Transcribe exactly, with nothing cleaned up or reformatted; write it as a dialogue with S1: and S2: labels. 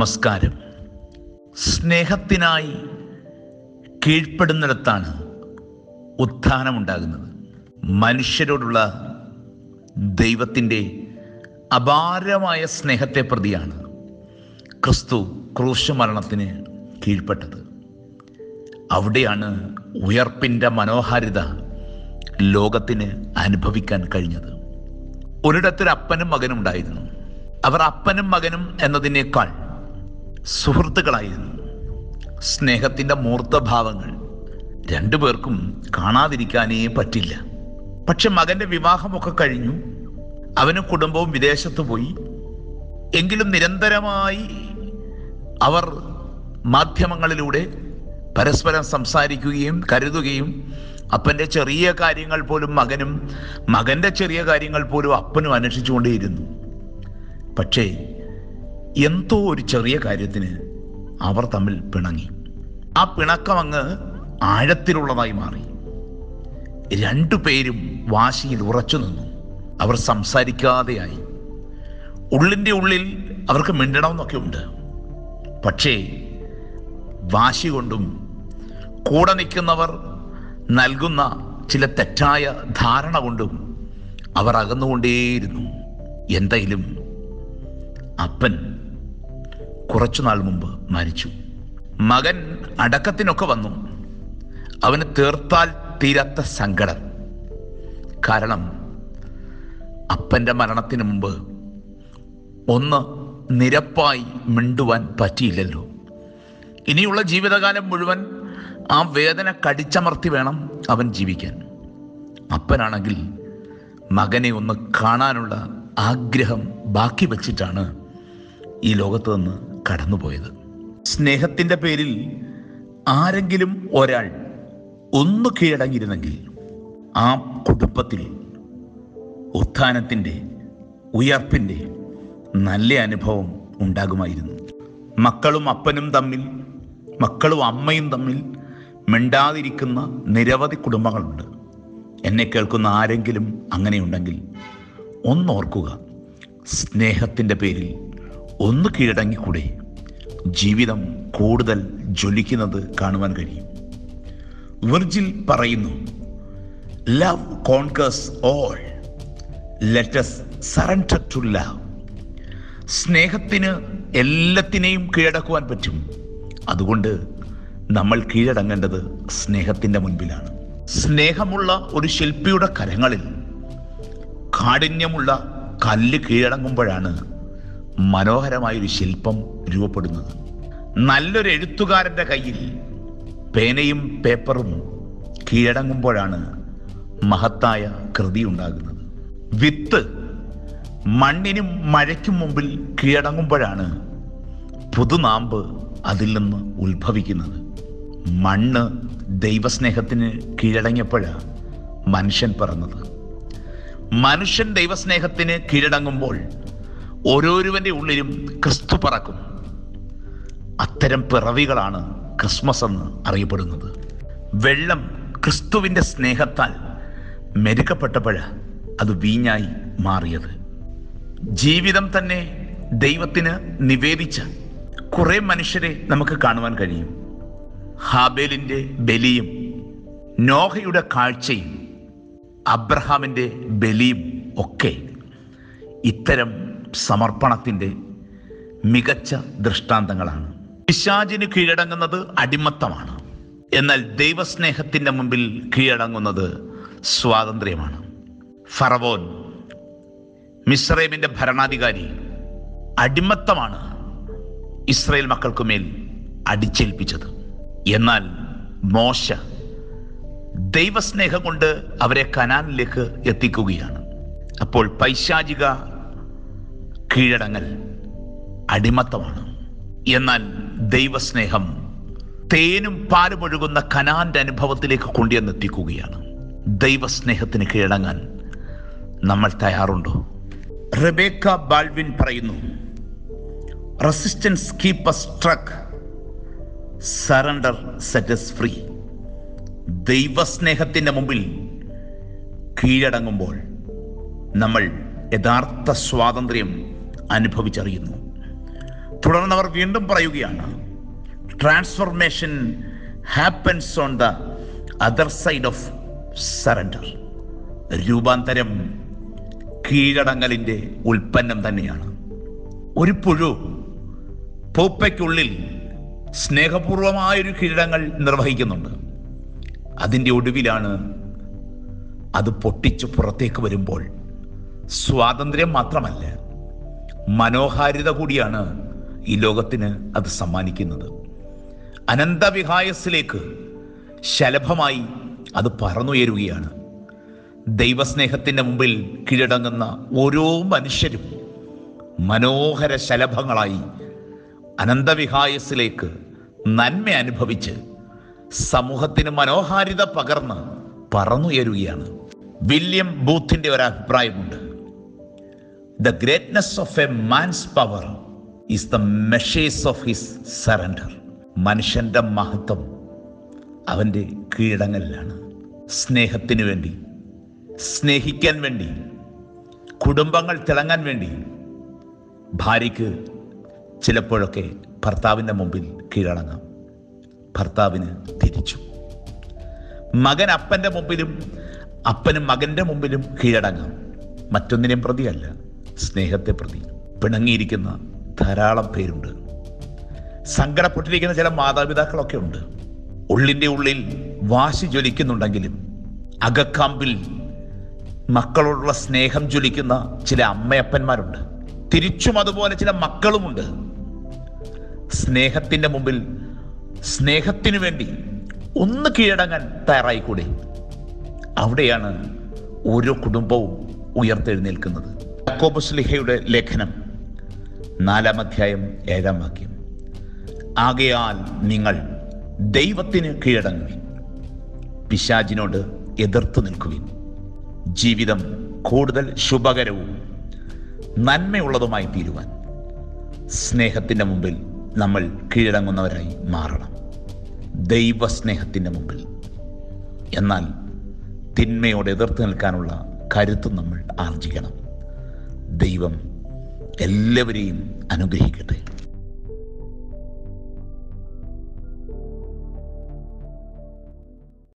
S1: നമസ്കാരം. സ്നേഹത്തിനായി കീഴ്പ്പെടുന്നിടത്താണ് ഉത്ഥാനമുണ്ടാകുന്നത്. മനുഷ്യരോടുള്ള ദൈവത്തിൻ്റെ അപാരമായ സ്നേഹത്തെ പ്രതിയാണ് ക്രിസ്തു ക്രൂശ് മരണത്തിന് കീഴ്പ്പെട്ടത്. അവിടെയാണ് ഉയർപ്പിൻ്റെ മനോഹാരിത ലോകത്തിന് അനുഭവിക്കാൻ കഴിഞ്ഞത്. ഒരിടത്തൊരു അപ്പനും മകനും ഉണ്ടായിരുന്നു. അവർ അപ്പനും മകനും എന്നതിനേക്കാൾ സുഹൃത്തുക്കളായിരുന്നു. സ്നേഹത്തിൻ്റെ മൂർത്തഭാവങ്ങൾ രണ്ടുപേർക്കും കാണാതിരിക്കാനേ പറ്റില്ല. പക്ഷെ മകൻ്റെ വിവാഹമൊക്കെ കഴിഞ്ഞു. അവനും കുടുംബവും വിദേശത്ത് പോയി. എങ്കിലും നിരന്തരമായി അവർ മാധ്യമങ്ങളിലൂടെ പരസ്പരം സംസാരിക്കുകയും കരുതുകയും അപ്പൻ്റെ ചെറിയ കാര്യങ്ങൾ പോലും മകനും മകൻ്റെ ചെറിയ കാര്യങ്ങൾ പോലും അപ്പനും അന്വേഷിച്ചുകൊണ്ടേയിരുന്നു. പക്ഷേ എന്തോ ഒരു ചെറിയ കാര്യത്തിന് അവർ തമ്മിൽ പിണങ്ങി. ആ പിണക്കം അങ്ങ് ആഴത്തിലുള്ളതായി മാറി. രണ്ടുപേരും വാശിയിൽ ഉറച്ചു നിന്നു. അവർ സംസാരിക്കാതെയായി. ഉള്ളിൻ്റെ ഉള്ളിൽ അവർക്ക് മിണ്ടണമെന്നൊക്കെ ഉണ്ട്. പക്ഷേ വാശി കൊണ്ടും കൂടെ നിൽക്കുന്നവർ നൽകുന്ന ചില തെറ്റായ ധാരണ കൊണ്ടും അവർ അകന്നുകൊണ്ടേയിരുന്നു. എന്തായാലും അപ്പൻ കുറച്ചുനാൾ മുമ്പ് മരിച്ചു. മകൻ അടക്കത്തിനൊക്കെ വന്നു. അവന് തീർത്താൽ തീരാത്ത സങ്കടം. കാരണം അപ്പൻ്റെ മരണത്തിന് മുമ്പ് ഒന്ന് നിരപ്പായി മിണ്ടുവാൻ പറ്റിയില്ലല്ലോ. ഇനിയുള്ള ജീവിതകാലം മുഴുവൻ ആ വേദന കടിച്ചമർത്തി വേണം അവൻ ജീവിക്കാൻ. അപ്പനാണെങ്കിൽ മകനെ ഒന്ന് കാണാനുള്ള ആഗ്രഹം ബാക്കി വച്ചിട്ടാണ് ഈ ലോകത്ത് നിന്ന് കടന്നുപോയത്. സ്നേഹത്തിൻ്റെ പേരിൽ ആരെങ്കിലും ഒരാൾ ഒന്ന് കീഴടങ്ങിയിരുന്നെങ്കിൽ ആ കുടുംബത്തിൽ ഉത്ഥാനത്തിൻ്റെ ഉയർപ്പിൻ്റെ നല്ല അനുഭവം ഉണ്ടാകുമായിരുന്നു. മക്കളും അപ്പനും തമ്മിൽ, മക്കളും അമ്മയും തമ്മിൽ മിണ്ടാതിരിക്കുന്ന നിരവധി കുടുംബങ്ങളുണ്ട്. എന്നെ കേൾക്കുന്ന ആരെങ്കിലും അങ്ങനെയുണ്ടെങ്കിൽ ഒന്നോർക്കുക, സ്നേഹത്തിൻ്റെ പേരിൽ ഒന്ന് കീഴടങ്ങിക്കൂടെ? ജീവിതം കൂടുതൽ ജ്വലിക്കുന്നത് കാണുവാൻ കഴിയും. വിർജിൽ പറയുന്നു, love conquers all, let us surrender to love. സ്നേഹത്തിന് എല്ലാത്തിനെയും കീഴടക്കുവാൻ പറ്റും. അതുകൊണ്ട് നമ്മൾ കീഴടങ്ങേണ്ടത് സ്നേഹത്തിൻ്റെ മുൻപിലാണ്. സ്നേഹമുള്ള ഒരു ശില്പിയുടെ കരങ്ങളിൽ കാഠിന്യമുള്ള കല്ല് കീഴടങ്ങുമ്പോഴാണ് മനോഹരമായൊരു ശില്പം രൂപപ്പെടുന്നത്. നല്ലൊരു എഴുത്തുകാരൻ്റെ കയ്യിൽ പേനയും പേപ്പറും കീഴടങ്ങുമ്പോഴാണ് മഹത്തായ കൃതി ഉണ്ടാകുന്നത്. വിത്ത് മണ്ണിനും മഴയ്ക്കും മുമ്പിൽ കീഴടങ്ങുമ്പോഴാണ് പുതുനാമ്പ് അതിൽ നിന്ന് ഉത്ഭവിക്കുന്നത്. മണ്ണ് ദൈവസ്നേഹത്തിന് കീഴടങ്ങിയപ്പോഴാണ് മനുഷ്യൻ പിറന്നത്. മനുഷ്യൻ ദൈവസ്നേഹത്തിന് കീഴടങ്ങുമ്പോൾ ഓരോരുവൻ്റെ ഉള്ളിലും ക്രിസ്തു പറക്കും. അത്തരം പിറവികളാണ് ക്രിസ്മസ് എന്ന് അറിയപ്പെടുന്നത്. വെള്ളം ക്രിസ്തുവിൻ്റെ സ്നേഹത്താൽ മെരുക്കപ്പെട്ടപ്പോഴാണ് അത് വീഞ്ഞായി മാറിയത്. ജീവിതം തന്നെ ദൈവത്തിന് നിവേദിച്ച കുറേ മനുഷ്യരെ നമുക്ക് കാണുവാൻ കഴിയും. ഹാബേലിൻ്റെ ബലിയും നോഹയുടെ കാഴ്ചയും അബ്രഹാമിൻ്റെ ബലിയും ഒക്കെ ഇത്തരം സമർപ്പണത്തിൻ്റെ മികച്ച ദൃഷ്ടാന്തങ്ങളാണ്. പിശാചിന് കീഴടങ്ങുന്നത് അടിമത്തമാണ്. എന്നാൽ ദൈവസ്നേഹത്തിൻ്റെ മുമ്പിൽ കീഴടങ്ങുന്നത് സ്വാതന്ത്ര്യമാണ്. ഫറവോൻ, മിസ്രൈമിൻ്റെ ഭരണാധികാരി, അടിമത്തമാണ് ഇസ്രായേൽ മക്കൾക്കുമേൽ അടിച്ചേൽപ്പിച്ചത്. എന്നാൽ മോശ ദൈവസ്നേഹം കൊണ്ട് അവരെ കനാനിലേക്ക് എത്തിക്കുകയാണ്. അപ്പോൾ പൈശാചിക കീഴടങ്ങൽ അടിമത്തമാണ്. എന്നാൽ ദൈവസ്നേഹം തേനും പാലും ഒഴുകുന്ന കനാന്റെ അനുഭവത്തിലേക്ക് കൊണ്ടുവന്നെത്തിക്കുകയാണ്. ദൈവസ്നേഹത്തിന് കീഴടങ്ങാൻ നമ്മൾ തയ്യാറുണ്ടോ? റെബേക്ക ബാൾവിൻ പറയുന്നു, resistance keep us struck, surrender set us free. ദൈവസ്നേഹത്തിൻ്റെ മുമ്പിൽ കീഴടങ്ങുമ്പോൾ നമ്മൾ യഥാർത്ഥ സ്വാതന്ത്ര്യം അനുഭവിച്ചറിയുന്നു. തുടർന്ന് അവർ വീണ്ടും പറയുകയാണ്, transformation happens on the other side of surrender. രൂപാന്തരം കീഴടങ്ങലിൻ്റെ ഉൽപ്പന്നം തന്നെയാണ്. ഒരു പുഴു പൂപ്പയ്ക്കുള്ളിൽ സ്നേഹപൂർവമായൊരു കീഴടങ്ങൽ നിർവഹിക്കുന്നുണ്ട്. അതിൻ്റെ ഒടുവിലാണ് അത് പൊട്ടിച്ച് പുറത്തേക്ക് വരുമ്പോൾ സ്വാതന്ത്ര്യം മാത്രമല്ല, മനോഹാരിത കൂടിയാണ് ഈ ലോകത്തിന് അത് സമ്മാനിക്കുന്നത്. അനന്തവിഹായസിലേക്ക് ശലഭമായി അത് പറന്നുയരുകയാണ്. ദൈവസ്നേഹത്തിൻ്റെ മുമ്പിൽ കീഴടങ്ങുന്ന ഓരോ മനുഷ്യരും മനോഹര ശലഭങ്ങളായി അനന്തവിഹായസിലേക്ക് നന്മ അനുഭവിച്ച് സമൂഹത്തിന് മനോഹാരിത പകർന്ന് പറന്നുയരുകയാണ്. വില്യം ബൂത്തിൻ്റെ ഒരു അഭിപ്രായമുണ്ട്, the greatness of a man's power is the measures of his surrender. മനുഷ്യൻ്റെ മഹത്വം അവൻ്റെ കീഴടങ്ങലിലാണ്. സ്നേഹത്തിന് വേണ്ടി, സ്നേഹിക്കാൻ വേണ്ടി, കുടുംബങ്ങൾ തിളങ്ങാൻ വേണ്ടി ഭാര്യയ്ക്ക് ചിലപ്പോഴൊക്കെ ഭർത്താവിൻ്റെ മുമ്പിൽ കീഴടങ്ങാം, ഭർത്താവിന് തിരിച്ചു. മകൻ അപ്പൻ്റെ മുമ്പിലും അപ്പന് മകൻ്റെ മുമ്പിലും കീഴടങ്ങാം, മറ്റൊന്നിനെയും പ്രതിയല്ല, സ്നേഹത്തെ പ്രതി. പിണങ്ങിയിരിക്കുന്ന ധാരാളം പേരുണ്ട്. സങ്കടപ്പെട്ടിരിക്കുന്ന ചില മാതാപിതാക്കളൊക്കെ ഉണ്ട്. ഉള്ളിൻ്റെ ഉള്ളിൽ വാശി ജ്വലിക്കുന്നുണ്ടെങ്കിലും അകക്കാമ്പിൽ മക്കളോടുള്ള സ്നേഹം ജ്വലിക്കുന്ന ചില അമ്മയപ്പന്മാരുണ്ട്. തിരിച്ചും അതുപോലെ ചില മക്കളുമുണ്ട്. സ്നേഹത്തിൻ്റെ മുമ്പിൽ സ്നേഹത്തിനു വേണ്ടി ഒന്ന് കീഴടങ്ങാൻ തയ്യാറായിക്കൂടെ? അവിടെയാണ് ഓരോ കുടുംബവും ഉയർത്തെഴുന്നേൽക്കുന്നത്. യാക്കോബ് ശ്ലീഹയുടെ ലേഖനം നാലാം അധ്യായം ഏഴാം വാക്യം, ആകയാൽ നിങ്ങൾ ദൈവത്തിന് കീഴടങ്ങുവിൻ, പിശാചിനോട് എതിർത്ത് നിൽക്കുവിൻ. ജീവിതം കൂടുതൽ ശുഭകരവും നന്മയുള്ളതുമായി തീരുവാൻ സ്നേഹത്തിൻ്റെ മുമ്പിൽ നമ്മൾ കീഴടങ്ങുന്നവരായി മാറണം, ദൈവസ്നേഹത്തിൻ്റെ മുമ്പിൽ. എന്നാൽ തിന്മയോട് എതിർത്ത് നിൽക്കാനുള്ള കരുത്തും നമ്മൾ ആർജിക്കണം. ദൈവം എല്ലാവരെയും അനുഗ്രഹിക്കട്ടെ.